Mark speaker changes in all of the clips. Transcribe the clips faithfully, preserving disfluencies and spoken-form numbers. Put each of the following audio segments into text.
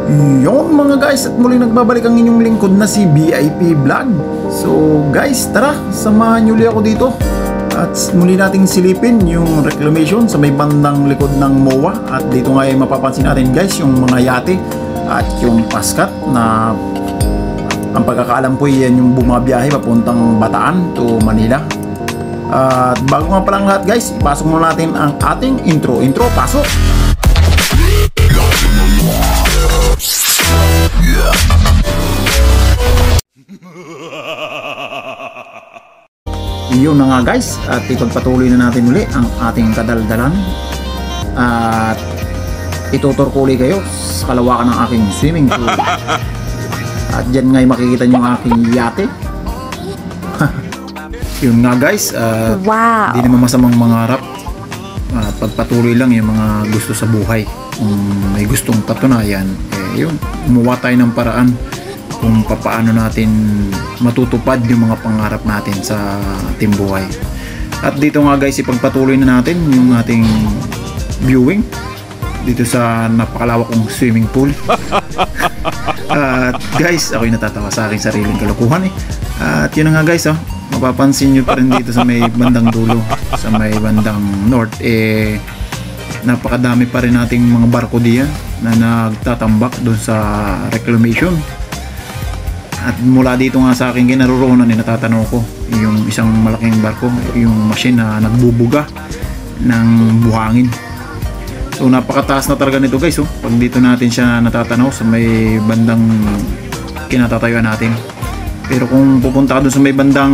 Speaker 1: Yon mga guys, at muling nagbabalik ang inyong lingkod na si V I P Vlog. So guys, tara, samahan nyo ulit ako dito at muli nating silipin yung Reclamation sa may bandang likod ng M O A. At dito nga ay mapapansin natin guys yung mga yate at yung paskat na ang pagkakaalam ko yan yung bumabiyahe papuntang Bataan to Manila. At bago nga palang lahat guys, ipasok muna natin ang ating intro. Intro, pasok! Yun na nga guys, at ipagpatuloy na natin uli ang ating kadaldalan at itutur ko ulit kayo sa kalawakan ng aking swimming pool. At dyan nga makikita nyo ang aking yate. Yun nga guys, uh, wow. Di naman masamang mangarap, uh, pagpatuloy lang yung mga gusto sa buhay. Kung may gustong patunayan, eh, yun, gumawa tayo ng paraan kung paano natin matutupad yung mga pangarap natin sa ating buhay. At dito nga guys, ipagpatuloy na natin yung ating viewing dito sa napakalawak kong swimming pool. At guys, ako'y natatawa sa aking sariling kalokohan eh. At yun na nga guys, oh, mapapansin nyo pa rin dito sa may bandang dulo, sa may bandang north, eh napakadami pa rin nating mga barko diyan na nagtatambak doon sa Reclamation. At mula dito nga sa akin kinaroroonan, eh, natatanaw ko yung isang malaking barko, yung machine na nagbubuga ng buhangin. So napakataas na talaga nito guys, oh. Pag dito natin siya natatanaw sa may bandang kinatatayuan natin. Pero kung pupunta ka doon sa may bandang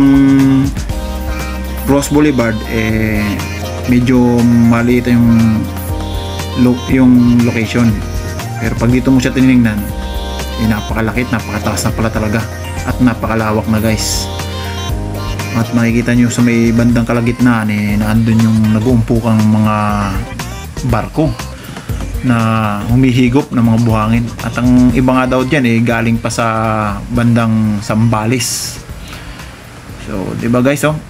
Speaker 1: Cross Boulevard, eh medyo maliit yung lo yung location. Pero pag dito mo siya tinignan, eh, napakalakit, napakataas na pala talaga at napakalawak na guys. At makikita nyo sa may bandang kalagitnaan, eh, na andun yung nag-uumpukang mga barko na humihigop ng mga buhangin. At ang iba nga daw dyan, eh, galing pa sa bandang Sambales. So diba guys, oh,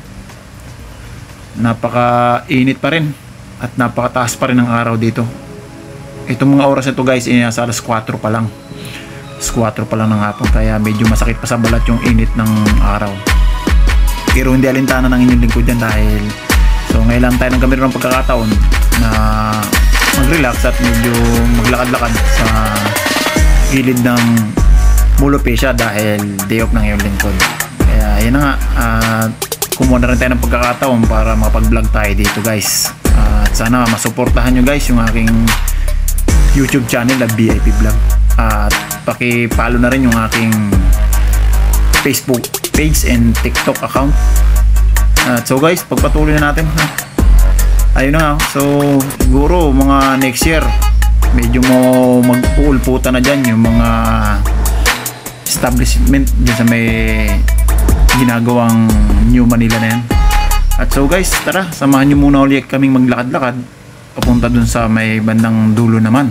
Speaker 1: napaka-init pa rin at napakataas pa rin ang araw dito. Itong mga oras ito guys, eh, nasa alas kwatro pa lang. alas kwatro pa lang ng hapon, kaya medyo masakit pa sa balat yung init ng araw. Pero hindi alintana ng inyong lingkod dyan dahil so ngayon lang tayo nagkamit ng pagkakataon na mag-relax at medyo maglakad-lakad sa gilid ng Mulopesya dahil day off ng iyong lingkod. Kaya yun na nga, at uh, kumuha na rin tayo ng pagkakataon para makapag-vlog tayo dito guys. Uh, at sana masuportahan nyo guys yung aking YouTube channel na V I P Vlog. At paki-follow na rin yung aking Facebook page and TikTok account. At so guys, pagpatuloy na natin, ha? Ayun na nga, so siguro mga next year medyo mo mag-uulputan na dyan yung mga establishment dyan sa may ginagawang New Manila na yan. At so guys, tara, samahan nyo muna ulit kaming maglakad-lakad papunta dun sa may bandang dulo naman.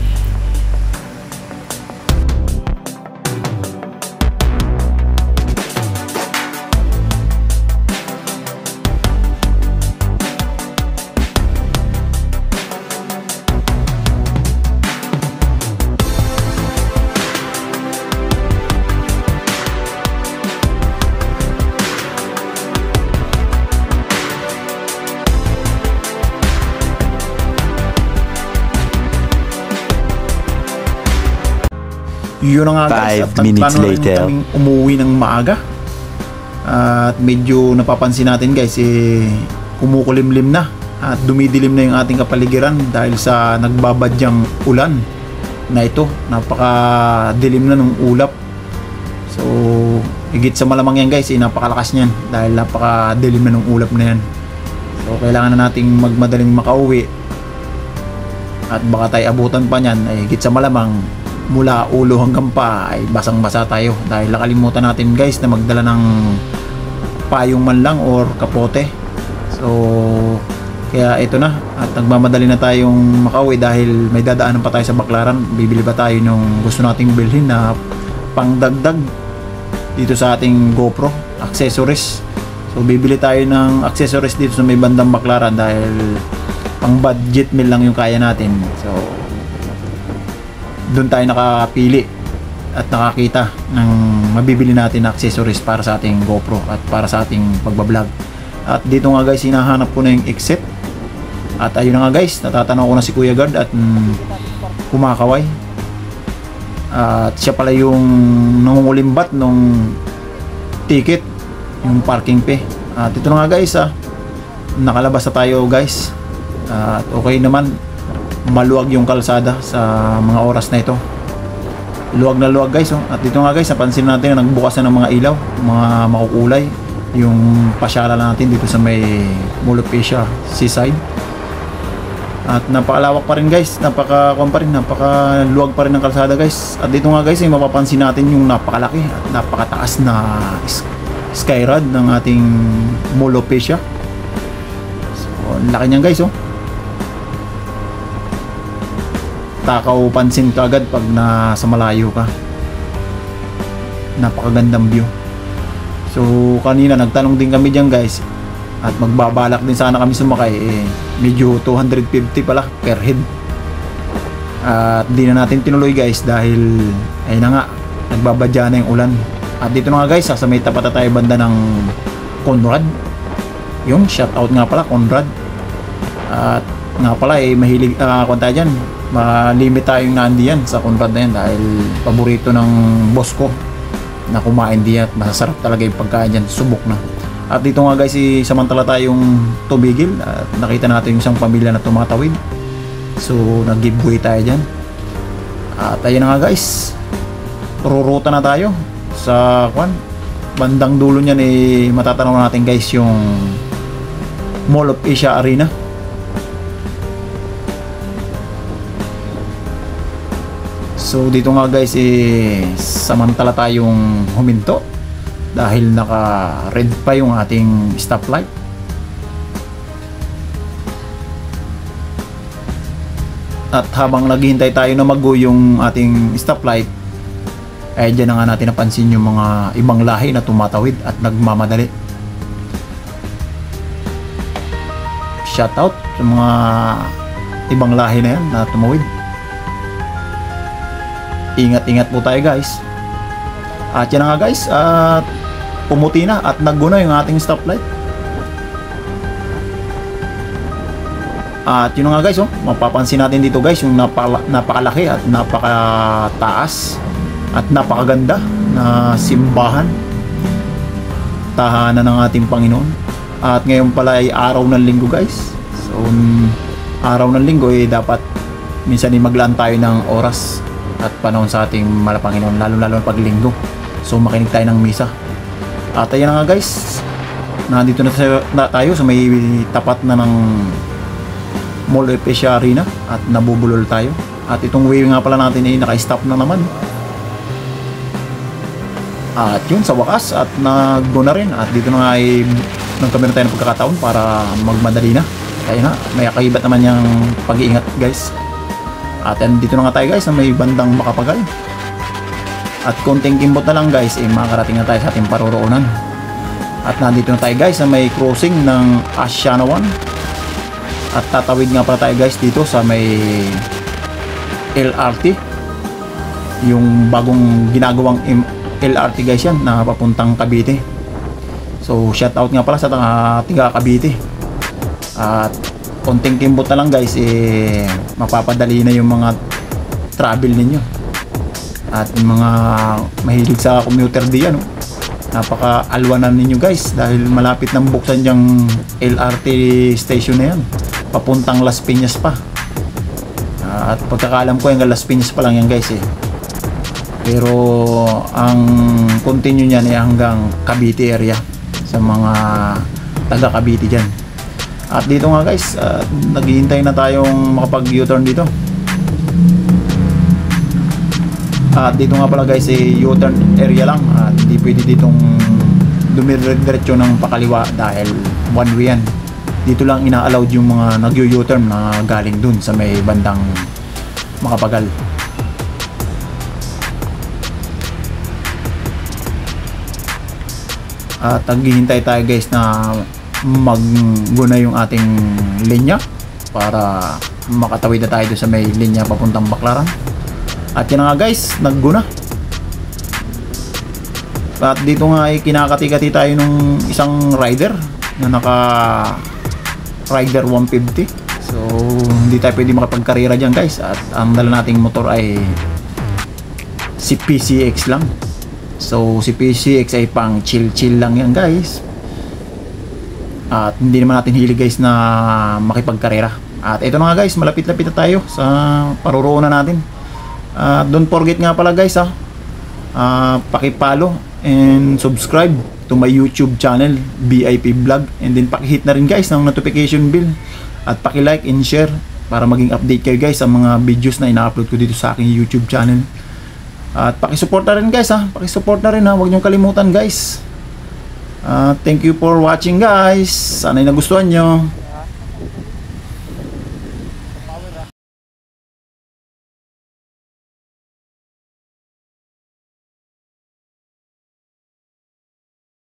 Speaker 1: Yun na nga guys, at nagplano rin kaming umuwi ng maaga. At medyo napapansin natin guys, eh, kumukulimlim na at dumidilim na yung ating kapaligiran dahil sa nagbabadyang ulan na ito. Napakadilim na ng ulap. So higit sa malamang yan guys, eh, napakalakas niyan dahil napakadilim na ng ulap na yan. So kailangan na nating magmadaling makauwi at baka tayo abutan pa niyan, eh, higit sa malamang mula ulo hanggang pa ay basang-basa tayo dahil nakalimutan natin guys na magdala ng payong man lang or kapote. So kaya ito na, at nagmamadali na tayong makauwi dahil may dadaanan pa tayo sa Baklaran. Bibili pa tayo nung gusto nating bilhin na pangdagdag dito sa ating GoPro accessories. So bibili tayo ng accessories dito sa may bandang Baklaran dahil pang budget meal lang yung kaya natin. So doon tayo nakapili at nakakita ng mabibili natin na accessories para sa ating GoPro at para sa ating pagbablog. At dito nga guys, hinahanap ko na yung exit. At ayun na nga guys, natatanaw ko na si Kuya Guard at mm, kumakaway. At siya pala yung nangungulimbat nung ticket, yung parking fee. At ito na nga guys, ah, nakalabas na tayo guys. At okay naman, maluwag yung kalsada sa mga oras na ito. Luwag na luwag guys, oh. At dito nga guys, napansin natin na nagbukas na ng mga ilaw, mga makukulay, yung pasyala natin dito sa may Mall of Asia seaside. At napakalawak pa rin guys, napaka kuwan pa rin, napakaluwag pa rin ng kalsada guys. At dito nga guys, ay mapapansin natin yung napakalaki at napakataas na skyrod ng ating Mall of Asia. So, ang laki niyan guys, oh. Takaw pansin ka agad pag nasa malayo ka. Napakagandang view. So kanina nagtanong din kami diyan guys, at magbabalak din sana kami sumakay, eh medyo two hundred fifty pala per head. At di na natin tinuloy guys dahil ayun na nga, nagbabadya na yung ulan. At dito na nga guys, sa may tapat na tayo banda ng Conrad. Yung shout out nga pala Conrad. At nga pala eh mahilig uh, kung tayo dyan, malimit tayong naandiyan sa Conrad na yan dahil paborito ng boss ko na kumain diyan at masasarap talaga yung pagkain dyan, subok na. At dito nga guys, si samantala tayong tumigil at nakita natin yung isang pamilya na tumatawid, so nag-giveaway tayo dyan. At ayun na nga guys, ruruta na tayo sa kwan, bandang dulo niyan eh matatanaw natin guys yung Mall of Asia Arena. So dito nga guys, eh samantala tayong huminto dahil naka red pa yung ating stoplight. At habang naghihintay tayo na mag-go yung ating stoplight, ay dyan na nga natin napansin yung mga ibang lahi na tumatawid at nagmamadali. Shoutout sa mga ibang lahi na yan na tumawid. Ingat-ingat po tayo guys. At yan na nga guys, at pumuti na at nag-go na yung ating stoplight. At yun na nga guys, oh, mapapansin natin dito guys yung napala, napakalaki at napakataas at napakaganda na simbahan, tahanan ng ating Panginoon. At ngayon pala ay araw ng linggo guys. So araw ng linggo eh dapat minsan ay maglaan tayo ng oras at panahon sa ating mahal na Panginoon, lalo-lalo pag linggo. So makinig tayo ng misa. At ayan na nga guys, nandito na, sa, na tayo sa may tapat na ng Mall of Asia Arena at nabubulol tayo. At itong way nga pala natin ay naka-stop na naman. At yun, sa wakas at nag-go na rin. At dito na nga ay nagkameron tayo ng pagkakataon para magmadali na. Kaya nga, may kaibat naman yung pag-iingat guys. At dito na nga tayo guys, na may bandang Makapagal. At konting kimbot na lang guys, eh makakarating na tayo sa ating paroroonan. At nandito na tayo guys, na may crossing ng Asianawan. At tatawid nga pala tayo guys dito sa may L R T, yung bagong ginagawang L R T guys yan, na papuntang Cavite. So shout out nga pala sa tiga Cavite. At konting kimbot na lang guys, eh mapapadali na yung mga travel ninyo. At yung mga mahilig sa commuter diyan, no? Napaka-alwanan ninyo guys dahil malapit nang buksan yung L R T station na yan, papuntang Las Piñas pa. At pagkakalam ko yung Las Piñas pa lang yan guys eh. Pero ang continue niyan ay hanggang Cavite area, sa mga taga Cavite dyan. At dito nga guys, uh, naghihintay na tayong makapag U-turn dito. At dito nga pala guys, eh, U-turn area lang. At hindi pwede ditong dumiretso ng pakaliwa dahil one way yan. Dito lang ina-allowed yung mga nag-U-turn na galing dun sa may bandang Makapagal. At naghihintay tayo guys na mag-guna yung ating linya para makatawid na tayo sa may linya papuntang Baclaran. At yan na nga guys, nag-go na. At dito nga ay kinakati-kati tayo nung isang rider na naka Rider one fifty. So hindi tayo pwede makapagkarera dyan guys. At ang dala nating motor ay si P C X lang. So si P C X ay pang chill chill lang yan guys. At hindi naman natin hilig guys na makipagkarera. At ito na nga guys, malapit-lapit na tayo sa paruroonan natin. At uh, don't forget nga pala guys ha, uh, paki-follow and subscribe to my YouTube channel V I P Vlog, and then paki-hit na rin guys ng notification bell at paki-like and share para maging update kayo guys sa mga videos na ina-upload ko dito sa aking YouTube channel. At paki-support na rin guys ha, paki-support na rin ha, huwag niyong kalimutan guys. Uh, thank you for watching guys, sana'y nagustuhan nyo.